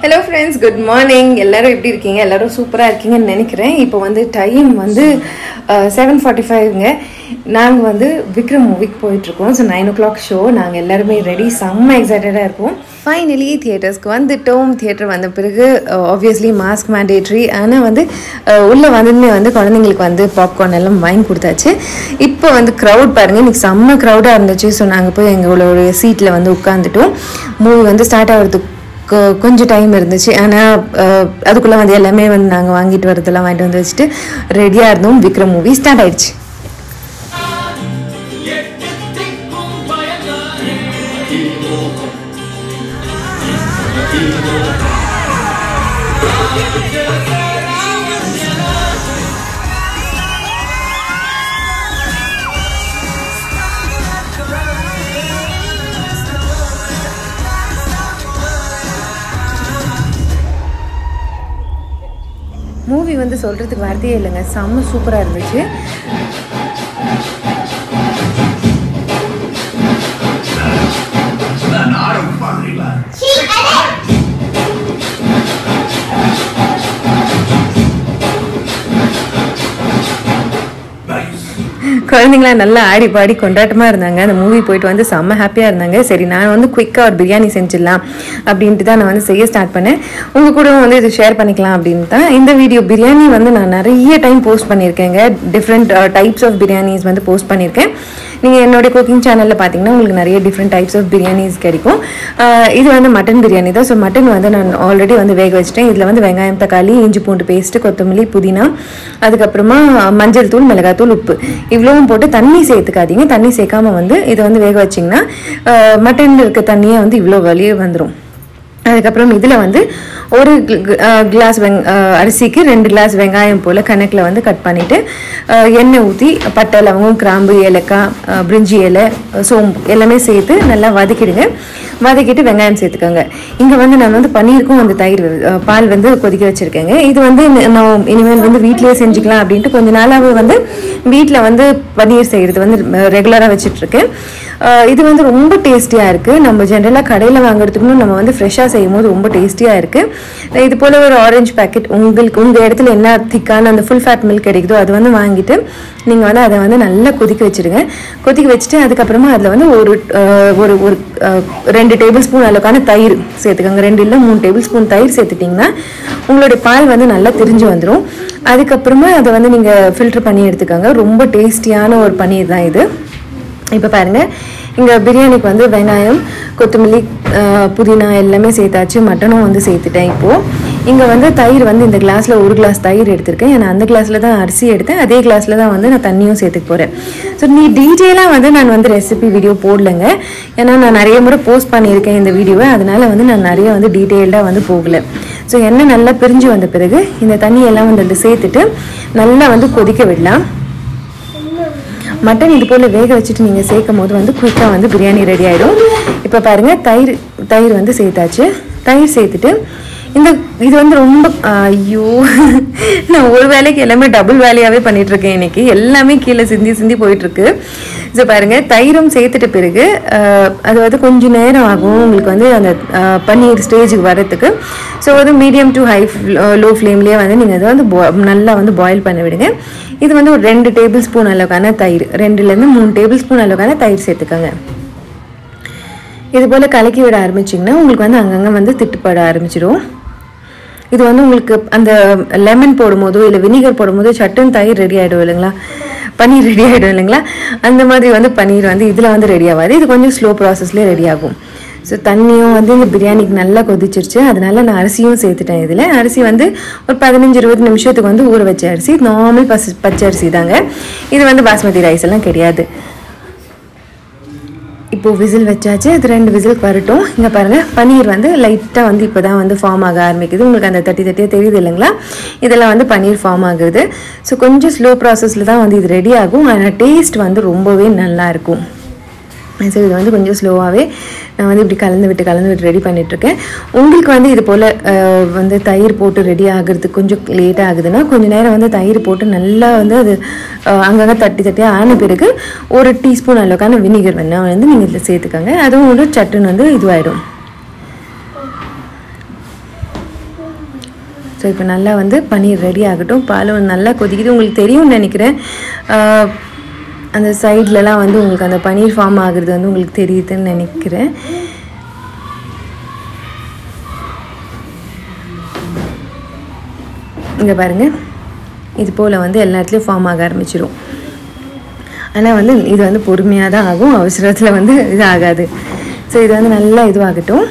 Hello friends, good morning. எல்லாரும் எப்படி இருக்கீங்க? எல்லாரும் சூப்பரா இருக்கீங்கன்னு நினைக்கிறேன். இப்போ வந்து டைம் வந்து 7:45ங்க. நாங்க வந்து விக்ரம் மூவிக்கு போயிட்டு இருக்கோம். So 9 o'clock show. நாங்க எல்லாரும் ரெடி, செம்ம எக்ஸைட்டடா இருக்கோம். ஃபைனலி தியேட்டர்ஸ்க்கு வந்துட்டோம். தியேட்டர் வந்த பிறகு ஆப்வியஸ்லி மாஸ்க் மேண்டேட்ரி. ஆனால் வந்து உள்ளே வந்ததுமே வந்து குழந்தைங்களுக்கு வந்து பாப்கார்ன் எல்லாம் வாங்கி கொடுத்தாச்சு. இப்போ வந்து க்ரௌட் பாருங்கள், இன்றைக்கி செம்ம க்ரௌடாக இருந்துச்சு. ஸோ நாங்கள் போய் எங்களோட சீட்டில் வந்து உட்காந்துட்டோம். மூவி வந்து ஸ்டார்ட் ஆகிறதுக்கு கொஞ்சம் டைம் இருந்துச்சு. ஆனால் அதுக்குள்ளே வந்து எல்லாமே வந்து நாங்கள் வாங்கிட்டு வரதெல்லாம் வாங்கிட்டு வந்து வச்சுட்டு ரெடியாக இருந்தோம். விக்ரம் மூவி ஸ்டார்ட் ஆயிடுச்சு. மூவி வந்து சொல்கிறதுக்கு வார்த்தையே இல்லைங்க, செம்ம சூப்பராக இருந்துச்சு. குழந்தைங்களாம் நல்லா ஆடி பாடி கொண்டாட்டமாக இருந்தாங்க. அந்த மூவி போயிட்டு வந்து செம்ம ஹாப்பியாக இருந்தாங்க. சரி, நான் வந்து குயிக்காக ஒரு பிரியாணி செஞ்சிடலாம் அப்படின்ட்டு தான் நான் வந்து செய்ய ஸ்டார்ட் பண்ணேன். உங்கள் கூட வந்து இது ஷேர் பண்ணிக்கலாம் அப்படின்ட்டு தான் இந்த வீடியோ. பிரியாணி வந்து நான் நிறைய டைம் போஸ்ட் பண்ணியிருக்கேங்க. டிஃப்ரெண்ட் டைப்ஸ் ஆஃப் பிரியாணிஸ் வந்து போஸ்ட் பண்ணியிருக்கேன். நீங்கள் என்னோடய குக்கிங் சேனலில் பார்த்தீங்கன்னா உங்களுக்கு நிறைய டிஃப்ரெண்ட் டைப்ஸ் ஆஃப் பிரியாணிஸ் கிடைக்கும். இது வந்து மட்டன் பிரியாணி தான். ஸோ மட்டன் வந்து நான் ஆல்ரெடி வந்து வேக வச்சிட்டேன். இதில் வந்து வெங்காயம், தக்காளி, இஞ்சி பூண்டு பேஸ்ட்டு, கொத்தமல்லி, புதினா, அதுக்கப்புறமா மஞ்சள் தூள், மிளகாத்தூள், உப்பு இவ்வளவும் போட்டு தண்ணி சேர்த்துக்காதீங்க. தண்ணி சேர்க்காம வந்து இதை வந்து வேக வச்சிங்கன்னா மட்டனில் இருக்க தண்ணியே வந்து இவ்வளோ வெளியே வந்துடும். அதுக்கப்புறம் இதில் வந்து ஒரு கிளாஸ் அரிசிக்கு 2 கிளாஸ் வெங்காயம் போல் கணக்கில் வந்து கட் பண்ணிவிட்டு எண்ணெய் ஊற்றி பட்டை, லவங்கம், கிராம்பு, ஏலக்காய், பிரிஞ்சி இலை, சோம்பு எல்லாமே சேர்த்து நல்லா வதக்கிடுங்க. வதக்கிட்டு வெங்காயம் சேர்த்துக்கோங்க. இங்கே வந்து நான் வந்து பன்னீருக்கும் வந்து தயிர் பால் வந்து கொதிக்க வச்சுருக்கேங்க. இது வந்து நான் இனிமேல் வந்து வீட்டிலேயே செஞ்சுக்கலாம் அப்படின்ட்டு கொஞ்ச நாளாகவே வந்து வீட்டில் வந்து பன்னீர் செய்கிறது வந்து ரெகுலராக வச்சிட்ருக்கேன். இது வந்து ரொம்ப டேஸ்டியாக இருக்குது. நம்ம ஜென்ரலாக கடையில் வாங்குறதுக்கும் நம்ம வந்து ஃப்ரெஷ்ஷாக செய்யும் போது ரொம்ப டேஸ்டியாக இருக்குது. இது போல் ஒரு ஆரஞ்சு பேக்கெட் உங்களுக்கு உங்கள் இடத்துல என்ன திக்கான அந்த ஃபுல் ஃபேட் மில்க் கிடைக்குதோ அது வந்து வாங்கிட்டு நீங்கள் வந்து அதை வந்து நல்லா கொதிக்க வச்சுருங்க. கொதிக்க வச்சுட்டு அதுக்கப்புறமா அதில் வந்து ஒரு 2 டேபிள் ஸ்பூன் அளவுக்கான தயிர் சேர்த்துக்கோங்க. 2 இல்லை 3 டேபிள் ஸ்பூன் தயிர் சேர்த்துட்டிங்கன்னா உங்களுடைய பால் வந்து நல்லா திரிஞ்சு வந்துடும். அதுக்கப்புறமா அதை வந்து நீங்கள் ஃபில்டர் பண்ணி எடுத்துக்கோங்க. ரொம்ப டேஸ்டியான ஒரு பன்னீர் தான் இது. இப்போ பாருங்கள், இங்கே பிரியாணிக்கு வந்து வெங்காயம், கொத்தமல்லி, புதினா எல்லாமே சேர்த்தாச்சு. மட்டனும் வந்து சேர்த்துட்டேன். இப்போது இங்கே வந்து தயிர் வந்து இந்த கிளாஸில் 1 கிளாஸ் தயிர் எடுத்திருக்கேன். ஏன்னா அந்த கிளாஸில் தான் அரிசி எடுத்தேன். அதே கிளாஸில் தான் வந்து நான் தண்ணியும் சேர்த்துக்க போகிறேன். ஸோ டீட்டெயிலாக வந்து நான் வந்து ரெசிபி வீடியோ போடலைங்க. ஏன்னா நான் நிறைய முறை போஸ்ட் பண்ணியிருக்கேன் இந்த வீடியோவை. அதனால் வந்து நான் நிறைய வந்து டீட்டெயில்டாக வந்து போகலை. ஸோ எண்ணெய் நல்லா பிரிஞ்சு வந்த பிறகு இந்த தண்ணியெல்லாம் வந்து அதில் சேர்த்துட்டு நல்லா வந்து கொதிக்க விடலாம். மட்டன் இது போல் வேக வச்சுட்டு நீங்கள் சேர்க்கும் போது வந்து குயிக்காக வந்து பிரியாணி ரெடி ஆகிடும். இப்போ பாருங்கள், தயிர் வந்து சேர்த்தாச்சு. தயிர் சேர்த்துட்டு இது வந்து ரொம்ப நான் ஒரு வேலைக்கு எல்லாமே டபுள் வேலையாகவே பண்ணிகிட்ருக்கேன். இன்றைக்கி எல்லாமே கீழே சிந்தி போயிட்டுருக்கு. ஸோ பாருங்கள், தயிரும் சேர்த்துட்ட பிறகு அது வந்து கொஞ்சம் நேரம் ஆகும் உங்களுக்கு வந்து அந்த பன்னீர் ஸ்டேஜுக்கு வரத்துக்கு. ஸோ வந்து மீடியம் டு லோ ஃப்ளேம்லேயே வந்து நீங்கள் அதை வந்து நல்லா வந்து பாயில் பண்ண விடுங்க. இது வந்து ஒரு 2 டேபிள் ஸ்பூன் அளவுக்கான தயிர், 2லேருந்து 3 டேபிள் ஸ்பூன் அளவுக்கான தயிர் சேர்த்துக்கோங்க. இது போல் கலக்கி விட ஆரம்பிச்சிங்கன்னா உங்களுக்கு வந்து அங்கங்கே வந்து திட்டுப்பட ஆரம்பிச்சிடும். இது வந்து உங்களுக்கு அந்த லெமன் போடும்போதோ இல்லை வினிகர் போடும்போதோ சட்டுன்னு தயிர் ரெடி ஆகிடும் இல்லைங்களா, பன்னீர் ரெடி ஆகிடும் இல்லைங்களா. அந்த மாதிரி வந்து பன்னீர் வந்து இதில் வந்து ரெடி ஆகாது. இது கொஞ்சம் ஸ்லோ ப்ராசஸ்லேயே ரெடி ஆகும். ஸோ தண்ணியும் வந்து இந்த பிரியாணிக்கு நல்லா கொதிச்சிருச்சு. அதனால நான் அரிசியும் சேர்த்துட்டேன். இதில் அரிசி வந்து ஒரு 15-20 நிமிஷத்துக்கு வந்து ஊற வச்ச அரிசி, நார்மல் பச்சை அரிசி தாங்க. இது வந்து பாஸ்மதி ரைஸ் எல்லாம் கிடையாது. இப்போது விசில் வச்சாச்சு. அது 2 விசிலுக்கு வரட்டும். இங்கே பாருங்கள், பன்னீர் வந்து லைட்டாக வந்து இப்போ தான் வந்து ஃபார்ம் ஆக ஆரம்பிக்குது. உங்களுக்கு அந்த தட்டியாக தெரியுது இல்லைங்களா, இதெல்லாம் வந்து பன்னீர் ஃபார்ம் ஆகுது. ஸோ கொஞ்சம் ஸ்லோ ப்ராசஸில் தான் வந்து இது ரெடி ஆகும். ஆனால் டேஸ்ட் வந்து ரொம்பவே நல்லாயிருக்கும். ஸோ இது வந்து கொஞ்சம் ஸ்லோவாகவே நான் வந்து இப்படி கலந்து விட்டு ரெடி பண்ணிகிட்ருக்கேன். உங்களுக்கு வந்து இது போல் வந்து தயிர் போட்டு ரெடி ஆகிறதுக்கு கொஞ்சம் லேட் ஆகுதுன்னா கொஞ்சம் நேரம் வந்து தயிர் போட்டு நல்லா வந்து அது அங்கங்கே தட்டியாக ஆன பிறகு 1 டீஸ்பூன் அளவுக்கான வினிகர் வேணால் வந்து நீங்கள் இதில் சேர்த்துக்கோங்க. அதுவும் வந்து சட்டுன்னு வந்து இதுவாகிடும். ஸோ இப்போ நல்லா வந்து பன்னீர் ரெடி ஆகட்டும். பாலும் நல்லா கொதிக்குது. உங்களுக்கு தெரியும்னு நினைக்கிறேன், அந்த சைட்லலாம் வந்து உங்களுக்கு அந்த பன்னீர் ஃபார்ம் ஆகுறது வந்து உங்களுக்கு தெரியுதுன்னு நினைக்கிறேன். இங்கே பாருங்கள், இது போல் வந்து எல்லா இடத்துலையும் ஃபார்ம் ஆக ஆரம்பிச்சிடும். ஆனால் வந்து இது வந்து பொறுமையாக தான் ஆகும், அவசரத்தில் வந்து இது ஆகாது. ஸோ இது வந்து நல்லா இதுவாகட்டும்.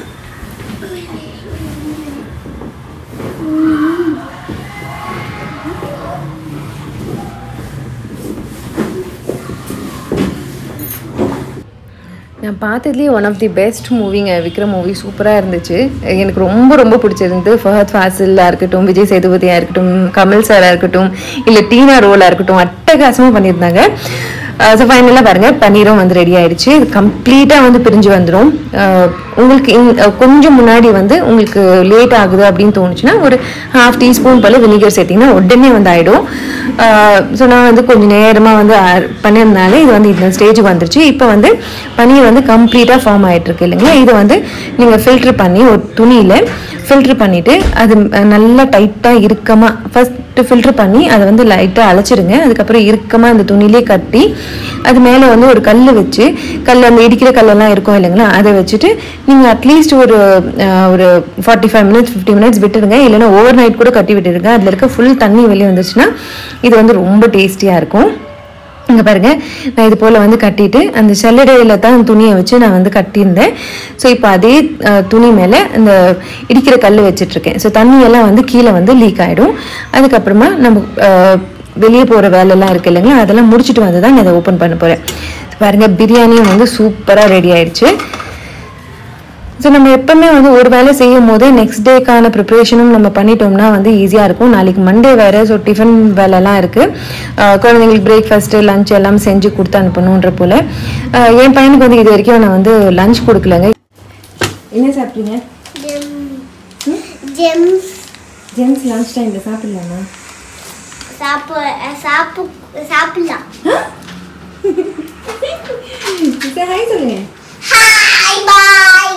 நான் பார்த்ததுலேயே ஒன் ஆஃப் தி பெஸ்ட் மூவிங்க விக்ரம் மூவி. சூப்பராக இருந்துச்சு. எனக்கு ரொம்ப ரொம்ப பிடிச்சிருந்து. ஃபஹத் ஃபாசிலாக இருக்கட்டும், விஜய் சேதுபதியாக இருக்கட்டும், கமல் சாராக இருக்கட்டும், இல்லை டீனா ரோலாக இருக்கட்டும், அட்டகாசமாக பண்ணியிருந்தாங்க. ஸோ ஃபைனலாக பாருங்கள், பன்னீரும் வந்து ரெடி ஆகிடுச்சு. இது கம்ப்ளீட்டாக வந்து பிரிஞ்சு வந்துடும். உங்களுக்கு கொஞ்சம் முன்னாடி வந்து உங்களுக்கு லேட் ஆகுது அப்படின்னு தோணுச்சுன்னா ஒரு 1/2 டீஸ்பூன் போல் வினிகர் சேர்த்திங்கன்னா உடனே வந்து ஆகிடும். ஸோ நான் வந்து கொஞ்சம் நேரமாக வந்து பண்ணியிருந்தாலே இது வந்து இந்த ஸ்டேஜுக்கு வந்துருச்சு. இப்போ வந்து பன்னீர் வந்து கம்ப்ளீட்டாக ஃபார்ம் ஆகிட்டுருக்கு இல்லைங்களா. இதை வந்து நீங்கள் ஃபில்ட்ரு பண்ணி ஒரு துணியில் ஃபில்ட்ரு பண்ணிவிட்டு அது நல்லா டைட்டாக இறுக்கமாக ஃபஸ்ட்டு ஃபில்ட்ரு பண்ணி அதை வந்து லைட்டாக அழைச்சிடுங்க. அதுக்கப்புறம் இறுக்கமாக அந்த துணியிலே கட்டி அது மேலே வந்து ஒரு கல் வச்சு, கல் அந்த இடிக்கிற கல்லெல்லாம் இருக்கும் இல்லைங்களா, அதை வச்சுட்டு நீங்கள் அட்லீஸ்ட் ஒரு 45 மினிட்ஸ் 50 மினிட்ஸ் விட்டுடுங்க. இல்லைன்னா ஓவர் நைட் கூட கட்டி விட்டுடுங்க. அதில் இருக்க ஃபுல் தண்ணி வெளியே வந்துச்சுன்னா இது வந்து ரொம்ப டேஸ்டியாக இருக்கும். இங்கே பாருங்கள், நான் இது போல் வந்து கட்டிட்டு அந்த சல்லடையில் தான் துணியை வச்சு நான் வந்து கட்டியிருந்தேன். ஸோ இப்போ அதே துணி மேலே அந்த இடிக்கிற கல் வச்சிட்ருக்கேன். ஸோ தண்ணியெல்லாம் வந்து கீழே வந்து லீக் ஆகிடும். அதுக்கப்புறமா நம்ம வெளியே போகிற வேலையெல்லாம் இருக்குது இல்லைங்களா, அதெல்லாம் முடிச்சுட்டு வந்து தான் நான் இதை ஓப்பன் பண்ண போகிறேன். பாருங்கள், பிரியாணியும் வந்து சூப்பராக ரெடி ஆயிடுச்சு. ஸோ நம்ம எப்பவுமே வந்து ஒரு வேலை செய்யும் போது நெக்ஸ்ட் டேக்கான ப்ரிப்ரேஷனும் நம்ம பண்ணிட்டோம்னா வந்து ஈஸியாக இருக்கும். நாளைக்கு மண்டே வேறு. ஸோ டிஃபன் வேலைலாம் இருக்குது. குழந்தைங்களுக்கு பிரேக்ஃபாஸ்ட்டு லஞ்ச் எல்லாம் செஞ்சு கொடுத்து அனுப்பணுன்ற போல். என் பையனுக்கு வந்து இது வரைக்கும் நான் வந்து லஞ்ச் கொடுக்கலங்க. என்ன சாப்பிட்றீங்க? ஜெம்ஸ் லஞ்ச் டைமில் சாப்பிடலாமா? சாப்பிடலாம். ஹாய் சொல்லுங்க. Hi bye.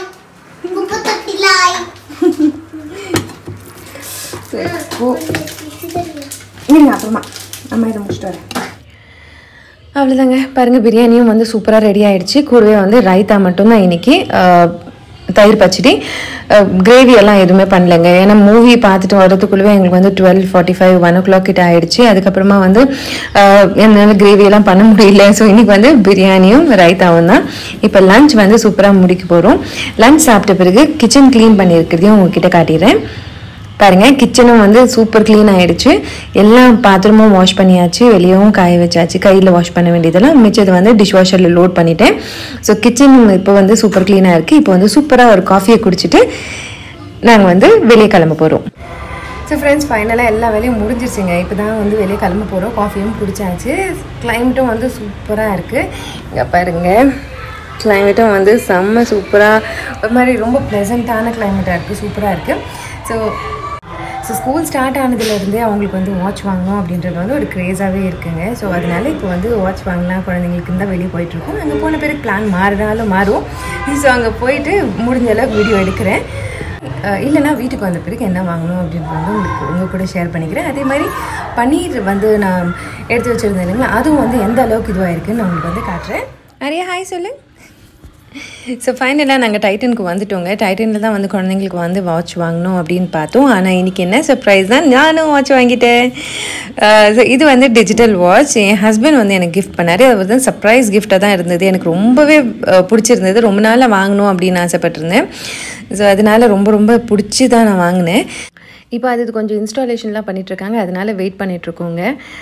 அப்புறமா அம்மா இதை முடிச்சுட்டு வரேன். அவ்வளோதாங்க. பாருங்கள், பிரியாணியும் வந்து சூப்பராக ரெடி ஆகிடுச்சு. கூடவே வந்து ரைத்தா மட்டும்தான் இன்றைக்கி. தயிர் பச்சடி, கிரேவி எல்லாம் எதுவுமே பண்ணலைங்க. ஏன்னா மூவி பார்த்துட்டு வரதுக்குள்ளவே எங்களுக்கு வந்து 12:45 1 o'clock கிட்ட ஆகிடுச்சு. அதுக்கப்புறமா வந்து என்னால் கிரேவியெல்லாம் பண்ண முடியல. ஸோ இன்றைக்கி வந்து பிரியாணியும் ரைத்தாவும் தான். இப்போ லஞ்ச் வந்து சூப்பராக முடிக்க போகிறோம். லஞ்ச் சாப்பிட்ட பிறகு கிச்சன் க்ளீன் பண்ணியிருக்கிறதையும் உங்ககிட்ட காட்டிடுறேன். பாருங்கள், கிச்சனும் வந்து சூப்பர் க்ளீன் ஆகிடுச்சு. எல்லா பாத்திரமும் வாஷ் பண்ணியாச்சு, வெளியவும் காய வச்சாச்சு. கையில் வாஷ் பண்ண வேண்டியதெல்லாம் மிச்சது வந்து டிஷ் வாஷரில் லோட் பண்ணிட்டேன். ஸோ கிச்சன் இப்போ வந்து சூப்பர் க்ளீனாக இருக்குது. இப்போ வந்து சூப்பராக ஒரு காஃபியை குடிச்சிட்டு நாங்கள் வந்து வெளியே கிளம்ப போகிறோம். ஸோ ஃப்ரெண்ட்ஸ், ஃபைனலாக எல்லா வேலையும் முடிஞ்சிருச்சுங்க. இப்போ தான் வந்து வெளியே கிளம்ப போகிறோம். காஃபியும் குடிச்சாச்சு. கிளைமேட்டும் வந்து சூப்பராக இருக்குது. இங்கே பாருங்கள், கிளைமேட்டும் வந்து செம்ம சூப்பராக ஒரு மாதிரி ரொம்ப ப்ளசண்ட்டான கிளைமேட்டாக இருக்குது. சூப்பராக இருக்குது. ஸோ ஸ்கூல் ஸ்டார்ட் ஆனதுலேருந்தே அவங்களுக்கு வந்து வாட்ச் வாங்கணும் அப்படின்றது வந்து ஒரு க்ரேஸாகவே இருக்குங்க. ஸோ அதனால இப்போ வந்து வாட்ச் வாங்கலாம் குழந்தைங்களுக்கு தான் வெளியே போயிட்டுருக்கோம். அங்கே போன பிறகு பிளான் மாறினாலும் மாறும். ஸோ அங்கே போயிட்டு முடிஞ்ச அளவுக்கு வீடியோ எடுக்கிறேன். இல்லைனா வீட்டுக்கு வந்த பிறகு என்ன வாங்கணும் அப்படின்றது வந்து உங்களுக்கு உங்கள் கூட ஷேர் பண்ணிக்கிறேன். அதே மாதிரி பன்னீர் வந்து நான் எடுத்து வச்சுருந்தேன் இல்லைங்களா, அதுவும் வந்து எந்த அளவுக்கு இதுவாக இருக்குதுன்னு நான் உங்களுக்கு வந்து காட்டுறேன். நிறைய ஹாய் சொல்லு. ஸோ ஃபைனலாக நாங்கள் டைட்டனுக்கு வந்துட்டோங்க. டைட்டனில் தான் வந்து குழந்தைங்களுக்கு வந்து வாட்ச் வாங்கணும் அப்படின்னு பார்த்தோம். ஆனால் இன்றைக்கி என்ன சர்ப்ரைஸ் தான், நானும் வாட்ச் வாங்கிட்டேன். ஸோ இது வந்து டிஜிட்டல் வாட்ச். என் ஹஸ்பண்ட் வந்து எனக்கு கிஃப்ட் பண்ணார். அது வந்து சர்ப்ரைஸ் கிஃப்டாக தான் இருந்தது. எனக்கு ரொம்பவே பிடிச்சிருந்தது. ரொம்ப நாளாக வாங்கணும் அப்படின்னு ஆசைப்பட்டிருந்தேன். ஸோ அதனால் ரொம்ப ரொம்ப பிடிச்சி தான் நான் வாங்கினேன். இப்போ அது கொஞ்சம் இன்ஸ்டாலேஷன்லாம் பண்ணிகிட்ருக்காங்க, அதனால் வெயிட் பண்ணிகிட்ருக்கோங்க.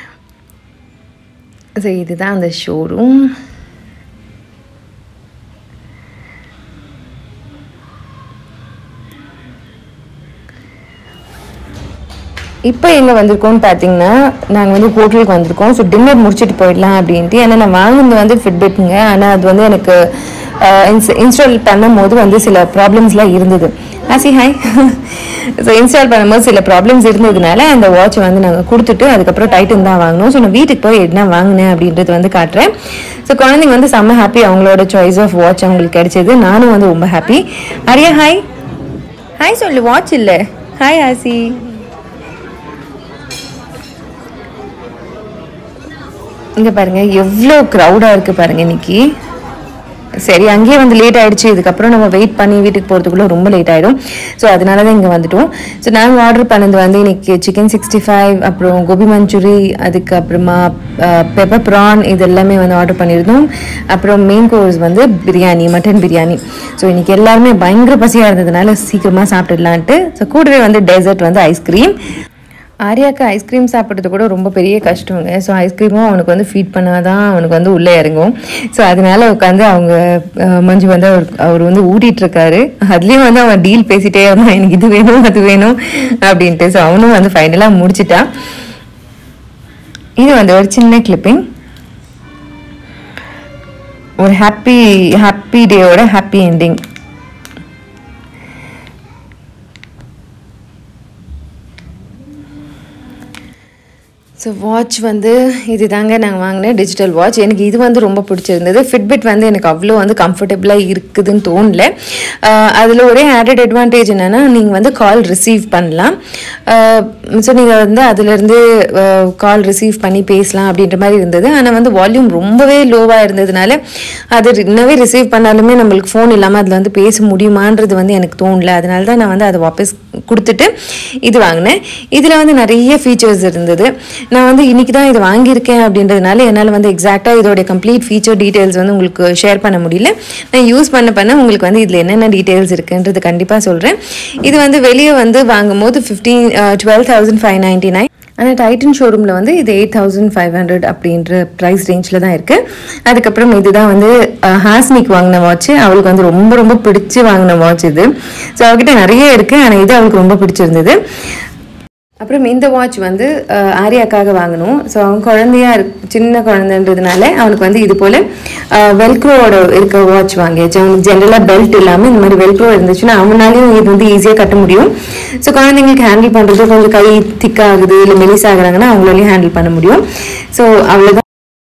ஸோ இதுதான் அந்த ஷோரூம். இப்போ எங்கே வந்திருக்கோம்னு பார்த்தீங்கன்னா, நாங்கள் வந்து ஹோட்டலுக்கு வந்திருக்கோம். ஸோ டின்னர் முடிச்சுட்டு போயிடலாம் அப்படின்ட்டு. ஏன்னா நான் வாங்கினது வந்து ஃபிட்பிட்ங்க. ஆனால் அது வந்து எனக்கு இன்ஸ்டால் பண்ணும் போது வந்து சில ப்ராப்ளம்ஸ்லாம் இருந்தது. ஹாய். ஸோ இன்ஸ்டால் பண்ணும்போது சில ப்ராப்ளம்ஸ் இருந்ததுனால அந்த வாட்சை வந்து நாங்கள் கொடுத்துட்டு அதுக்கப்புறம் டைட்டன் தான் வாங்கினோம். ஸோ நான் வீட்டுக்கு போய் என்ன வாங்கினேன் அப்படின்றது வந்து காட்டுறேன். ஸோ குழந்தைங்க வந்து செம்ம ஹாப்பி. அவங்களோட சாய்ஸ் ஆஃப் வாட்ச் அவங்களுக்கு கிடைச்சது. நானும் வந்து ரொம்ப ஹாப்பி. ஹாய் சொல்லு. வாட்ச் இல்லை. ஹாய் ஆசி. இங்கே பாருங்கள் எவ்வளோ க்ரௌடாக இருக்குது பாருங்கள் இன்றைக்கி. சரி, அங்கேயே வந்து லேட் ஆகிடுச்சு. இதுக்கப்புறம் நம்ம வெயிட் பண்ணி வீட்டுக்கு போகிறதுக்குள்ளே ரொம்ப லேட் ஆகிடும். ஸோ அதனால தான் இங்கே வந்துட்டோம். ஸோ நாங்கள் ஆர்டர் பண்ணது வந்து இன்றைக்கி சிக்கன் 65, அப்புறம் கோபி மஞ்சூரி, அதுக்கப்புறமா பெப்பர் ப்ரான், இது எல்லாமே வந்து ஆர்டர் பண்ணியிருந்தோம். அப்புறம் மெயின் கோர்ஸ் வந்து பிரியாணி, மட்டன் பிரியாணி. ஸோ இன்றைக்கி எல்லாருமே பயங்கர பசியாக இருந்ததுனால சீக்கிரமாக சாப்பிட்டுடலான்ட்டு. ஸோ கூடவே வந்து டெசர்ட் வந்து ஐஸ்கிரீம். ஆரியாவுக்கு ஐஸ்கிரீம் சாப்பிட்றது கூட ரொம்ப பெரிய கஷ்டங்க. ஸோ ஐஸ்கிரீமும் அவனுக்கு வந்து ஃபீட் பண்ணாதான் அவனுக்கு வந்து உள்ளே இறங்கும். ஸோ அதனால உட்காந்து அவங்க மஞ்சு வந்து அவர் வந்து ஊட்டிகிட்ருக்காரு. அதுலேயும் வந்து அவன் டீல் பேசிகிட்டே இருந்தான், எனக்கு இது வேணும் அது வேணும் அப்படின்ட்டு. ஸோ அவனும் வந்து ஃபைனலாக முடிச்சிட்டான். இது வந்து ஒரு சின்ன கிளிப்பிங், ஒரு ஹாப்பி டேயோட ஹாப்பி என்டிங். ஸோ வாட்ச் வந்து இது தாங்க நாங்கள் வாங்கினேன், டிஜிட்டல் வாட்ச். எனக்கு இது வந்து ரொம்ப பிடிச்சிருந்தது. ஃபிட்பிட் வந்து எனக்கு அவ்வளோ வந்து கம்ஃபர்டபுளாக இருக்குதுன்னு தோணல. அதில் ஒரே ஆடட் அட்வான்டேஜ் என்னென்னா, நீங்கள் வந்து கால் ரிசீவ் பண்ணலாம். ஸோ நீங்கள் வந்து அதிலேருந்து கால் ரிசீவ் பண்ணி பேசலாம் அப்படின்ற மாதிரி இருந்தது. ஆனால் வந்து வால்யூம் ரொம்பவே லோவாக இருந்ததுனால அது இன்னவே ரிசீவ் பண்ணாலுமே நம்மளுக்கு ஃபோன் இல்லாமல் அதில் வந்து பேச முடியுமான்றது வந்து எனக்கு தோணல. அதனால தான் நான் வந்து அதை வாபஸ் கொடுத்துட்டு இது வாங்கினேன். இதில் வந்து நிறைய ஃபீச்சர்ஸ் இருந்தது. நான் வந்து இன்றைக்கி தான் இது வாங்கியிருக்கேன் அப்படின்றதுனால என்னால் வந்து எக்ஸாக்டாக இதோடைய கம்ப்ளீட் ஃபீச்சர் டீட்டெயில்ஸ் வந்து உங்களுக்கு ஷேர் பண்ண முடியல. நான் யூஸ் பண்ண உங்களுக்கு வந்து இதில் என்னென்ன டீட்டெயில்ஸ் இருக்குன்றது கண்டிப்பாக சொல்கிறேன். இது வந்து வெளியே வந்து வாங்கும்போது 12,599. ஆனால் டைட்டன் ஷோரூமில் வந்து இது 8,500 அப்படின்ற ப்ரைஸ் ரேஞ்சில் தான் இருக்குது. அதுக்கப்புறம் இதுதான் வந்து ஹாஸ்னிக்கு வாங்கின வாட்ச்சு. அவளுக்கு வந்து ரொம்ப ரொம்ப பிடிச்சி வாங்கின வாட்ச் இது. ஸோ அவகிட்ட நிறைய இருக்குது, ஆனால் இது அவளுக்கு ரொம்ப பிடிச்சிருந்தது. அப்புறம் இந்த வாட்ச் வந்து ஆரியாக்காக வாங்கணும். ஸோ அவன் சின்ன குழந்தைன்றதுனால அவனுக்கு வந்து இது போல் வெல்க்ரோவோட இருக்க வாட்ச் வாங்கியாச்சு. அவனுக்கு ஜென்ரலாக பெல்ட் இல்லாமல் இந்த மாதிரி வெல்க்ரோ இருந்துச்சுன்னா அவனாலையும் இது வந்து ஈஸியாக கட்ட முடியும். ஸோ குழந்தைங்களுக்கு ஹேண்டில் பண்ணுறது கொஞ்சம் கை திக்காகுது இல்லை மெலிசாகிறாங்கன்னா அவங்களாலையும் ஹேண்டில் பண்ண முடியும். ஸோ அவ்வளோதான்.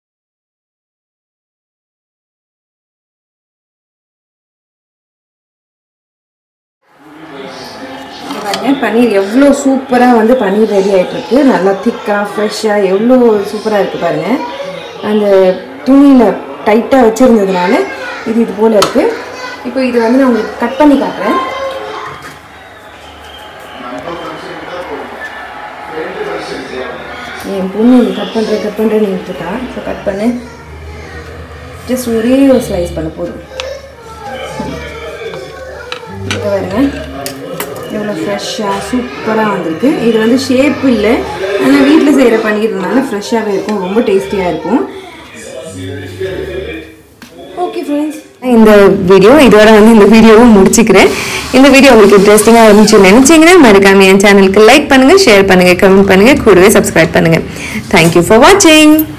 பன்னீர் எவ்வளோ சூப்பராக வந்து பன்னீர் ரெடி ஆகிட்டுருக்கு. நல்லா திக்காக ஃப்ரெஷ்ஷாக எவ்வளோ சூப்பராக இருக்குது பாருங்கள். அந்த துணியில் டைட்டாக வச்சுருந்ததுனால இது போல் இருக்குது. இப்போ இது வந்து நான் உங்களுக்கு கட் பண்ணி காட்டுறேன். என் பொண்ணு கட் பண்ணுறேன்னு இருக்கா. ஸோ கட் பண்ணு, ஜஸ்ட் ஒரே ஒரு ஸ்லைஸ் பண்ண போதும். இங்கே பாருங்க எவ்வளோ ஃப்ரெஷ்ஷாக சூப்பராக வந்திருக்கு. இது வந்து ஷேப் இல்லை, ஆனால் வீட்டில் செய்கிற பன்னீர்னால ஃப்ரெஷ்ஷாகவே இருக்கும், ரொம்ப டேஸ்டியாக இருக்கும். ஓகே ஃப்ரெண்ட்ஸ், இந்த இதோட வந்து இந்த வீடியோவும் முடிச்சுக்கிறேன். இந்த வீடியோ உங்களுக்கு இன்ட்ரெஸ்டிங்காக இருந்துச்சுன்னு நினச்சிங்கன்னா மறக்காம என் சேனலுக்கு லைக் பண்ணுங்கள், ஷேர் பண்ணுங்கள், கமெண்ட் பண்ணுங்கள், கூடவே சப்ஸ்கிரைப் பண்ணுங்கள். தேங்க்யூ ஃபார் வாட்சிங்.